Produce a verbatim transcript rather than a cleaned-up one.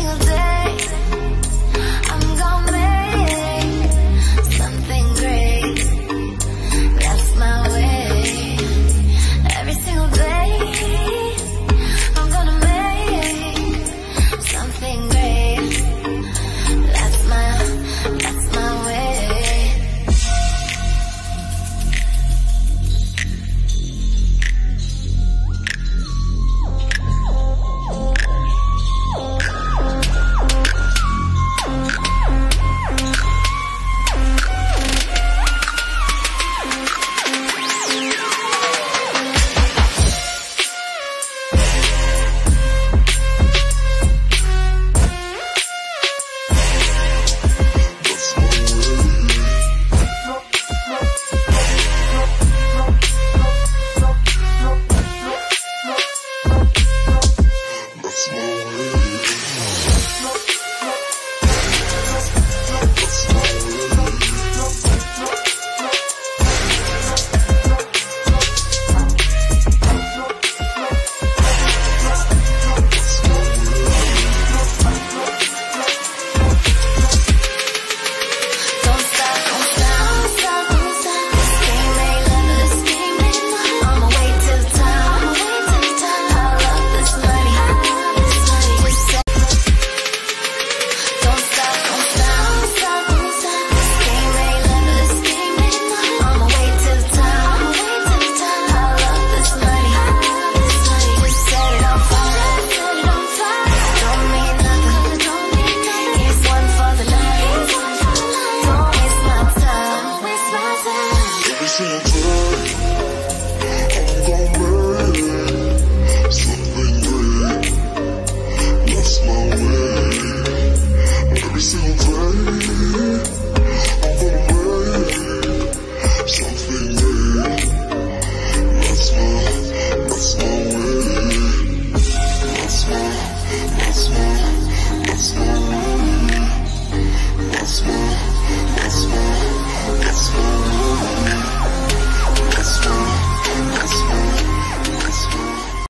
single day I'm gonna make something great. That's my way. Every single day I'm gonna make something great. That's my, that's my way. That's my, that's my, that's my